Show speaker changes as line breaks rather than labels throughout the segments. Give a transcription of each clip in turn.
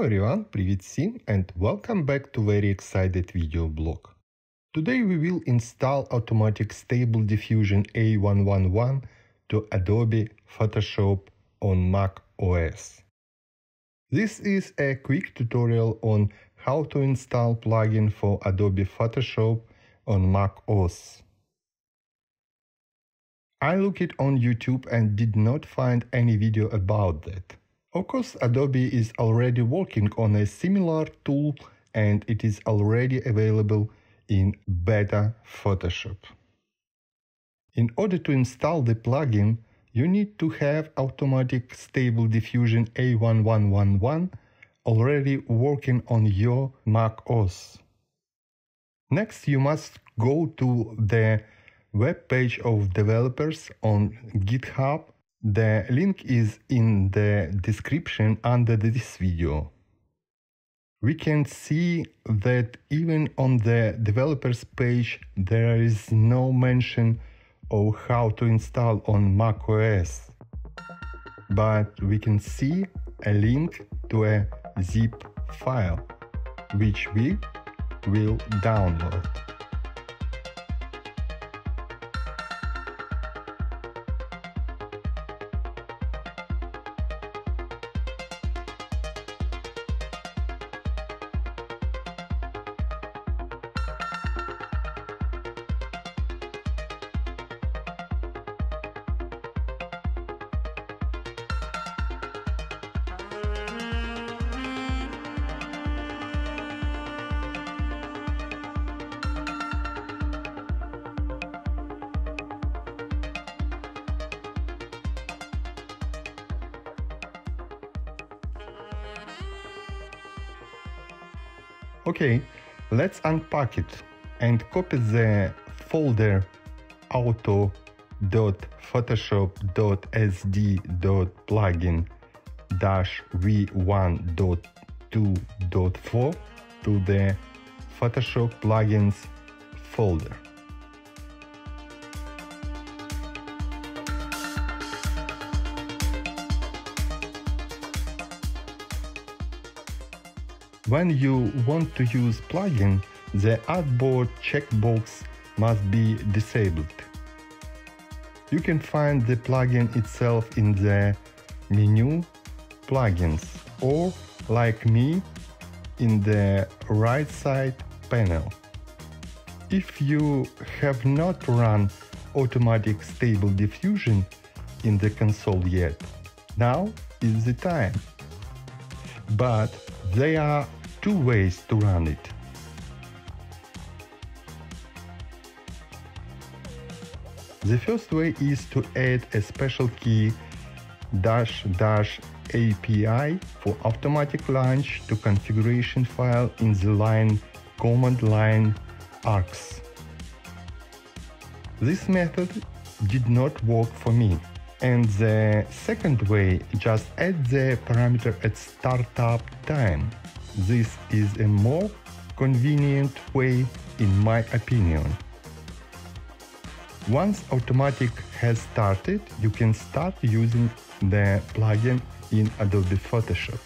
everyone, привет всем, and welcome back to very excited video blog. Today we will install automatic stable diffusion A1111 to Adobe Photoshop on macOS. This is a quick tutorial on how to install plugin for Adobe Photoshop on macOS. I looked on YouTube and did not find any video about that. Of course, Adobe is already working on a similar tool and it is already available in beta Photoshop. In order to install the plugin, you need to have automatic stable diffusion A1111 already working on your macOS. Next, you must go to the web page of developers on Github. The link is in the description under this video. We can see that even on the developers page there is no mention of how to install on macOS, but we can see a link to a zip file which we will download. Okay, let's unpack it and copy the folder Auto-Photoshop-V1.2.4 to the Photoshop plugins folder. When you want to use plugin, the Artboard checkbox must be disabled. You can find the plugin itself in the menu Plugins or, like me, in the right side panel. If you have not run automatic stable diffusion in the console yet, now is the time. But there are two ways to run it. The first way is to add a special key --API for automatic launch to configuration file in the line command line arcs. This method did not work for me. And the second way, just add the parameter at startup time. This is a more convenient way in my opinion. Once automatic has started, you can start using the plugin in Adobe Photoshop.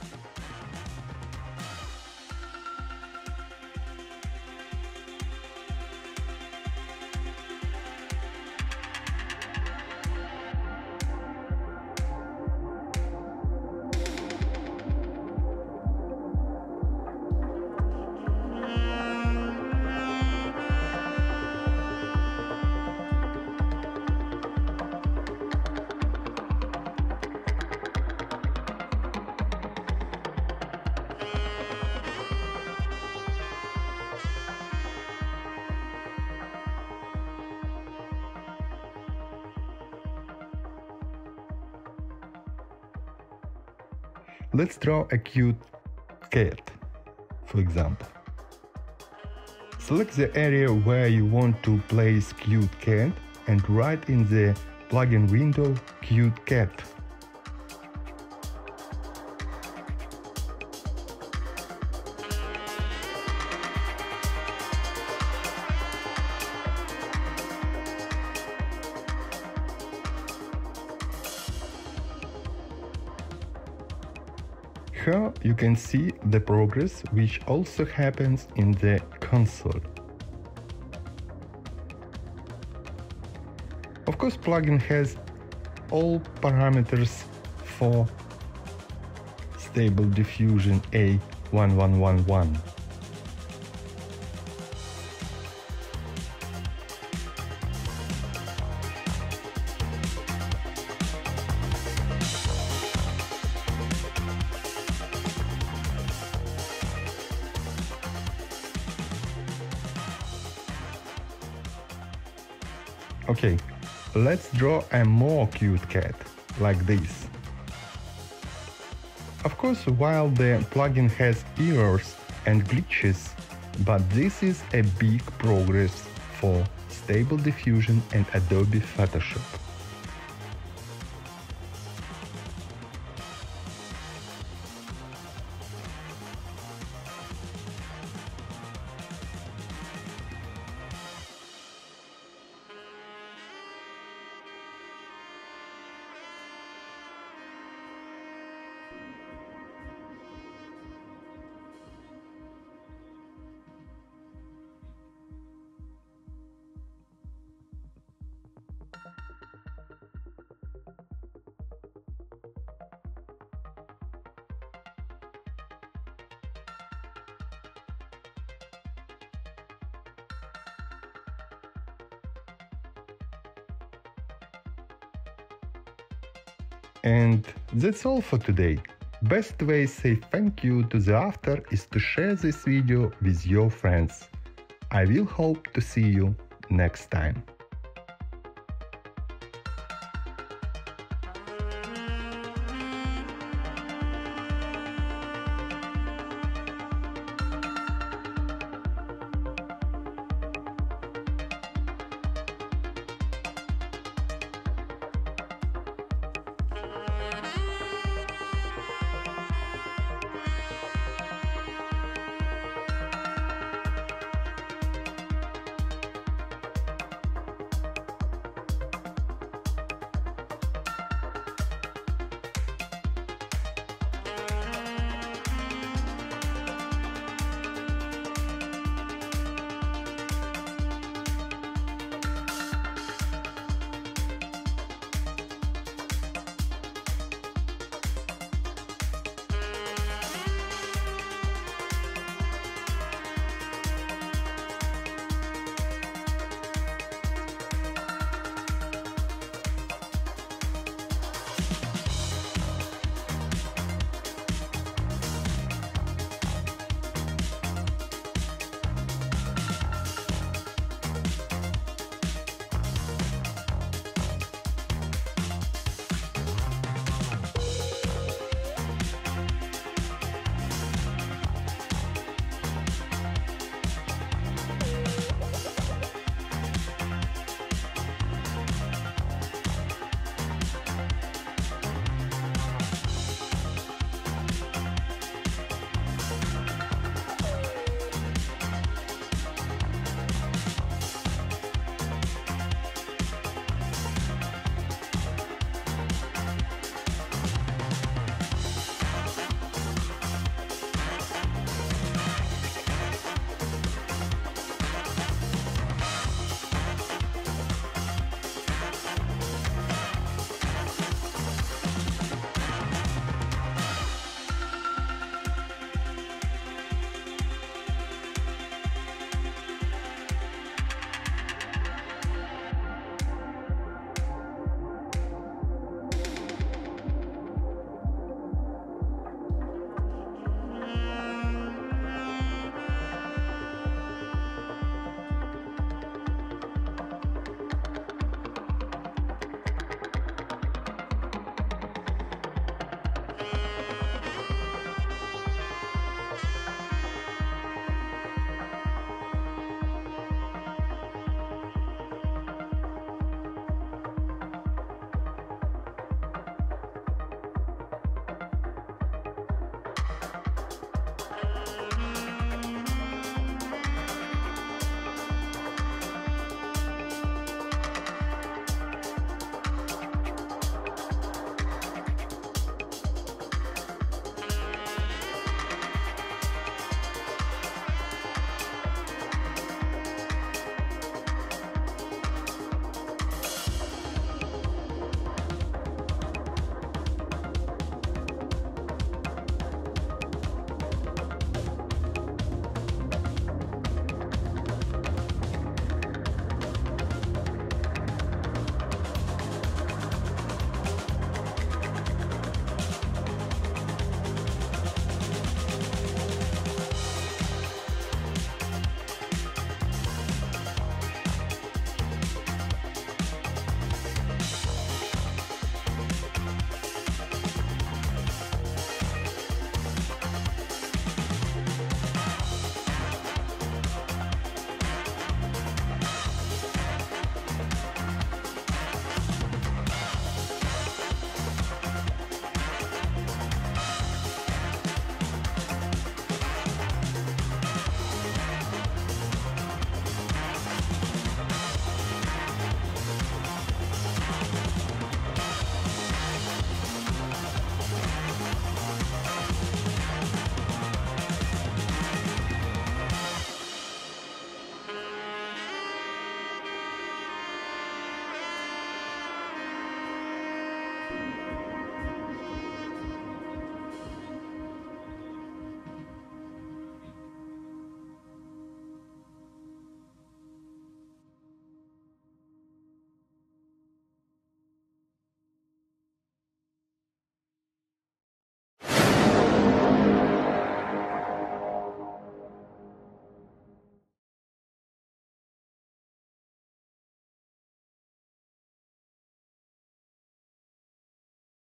Let's draw a cute cat, for example. Select the area where you want to place cute cat and write in the plugin window cute cat. Here you can see the progress, which also happens in the console. Of course, plugin has all parameters for Stable Diffusion A1111. Okay, let's draw a more cute cat, like this. Of course, while the plugin has errors and glitches, but this is a big progress for Stable Diffusion and Adobe Photoshop. And that's all for today. Best way to say thank you to the author is to share this video with your friends. I will hope to see you next time.